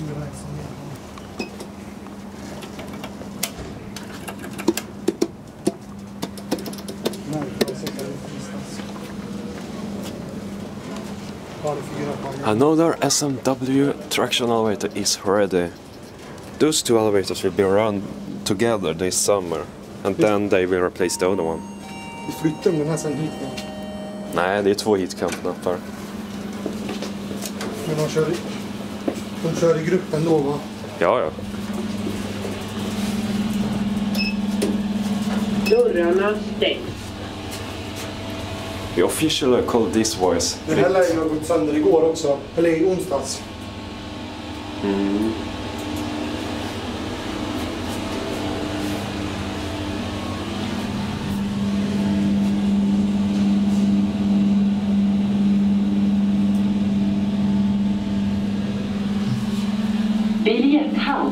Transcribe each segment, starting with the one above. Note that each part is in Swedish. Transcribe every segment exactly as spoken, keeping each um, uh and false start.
Another S M W traction elevator is ready. Those two elevators will be run together this summer, and then they will replace the other one. Vi flyttar den här sen hit då? Nej, det är två hitknappar. Men de kör, de kör i gruppen då, va? Ja, ja. Dörrarna stängs. We officially call this voice. Den här lägen har gått sönder igår också, eller i onsdags. Mm. Biljetthall.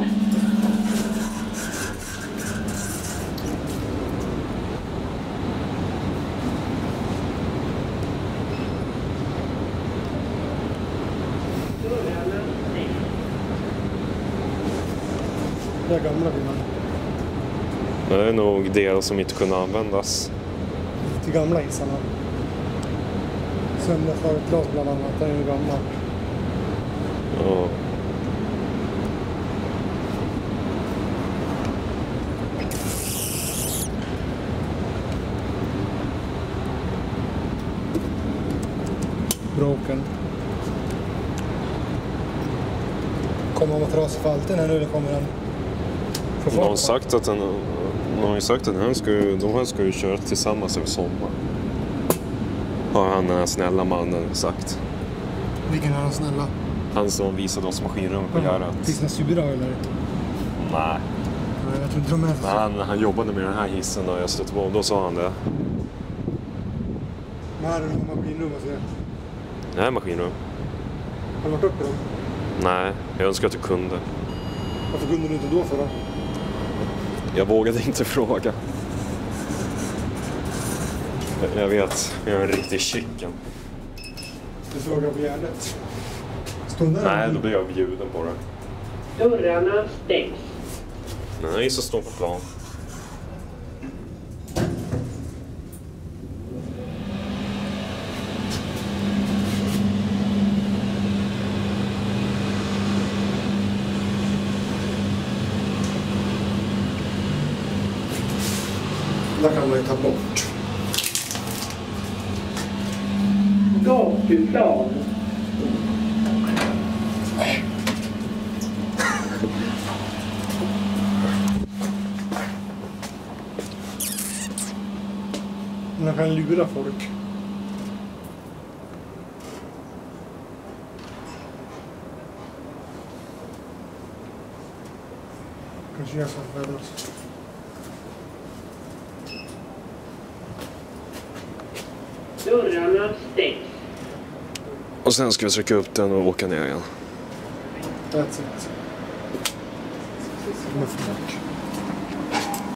Det är gamla bilar. Det är nog delar som inte kunde användas. Till gamla isarna. Sönderslaget glas bland annat, det är ju gamla. Ja. Broken. Kommer man att trasa för alltid nu eller kommer den? Någon har sagt att den, någon har sagt att den här ska, de här ska ju köra tillsammans över sommar. Har han den här snälla mannen sagt. Vilken är den snälla? Han som visade oss maskinrummet på Gärdet. Finns det en Subira eller? Nej. Nej, jag tror inte de är så. Han, han jobbade med den här hissen och jag stötte på, då sa han det. Men här är det någon maskinrum och så. Det här är maskinrum. Har du varit uppe då? Nej, jag önskar att du kunde. Varför kunde du inte då för då? Jag vågade inte fråga. Jag vet, jag är en riktig chicken. Du frågar på Gärdet. Stund Nej, då blir jag bjuden på det. Dörrarna stängs. Nej, så står på plan. Där kan man ju ta bort. Gatuplan. Man kan lura folk. Kanske jag ska födas. Dörrarna stängs. Och sen ska vi trycka upp den och åka ner igen. That's it.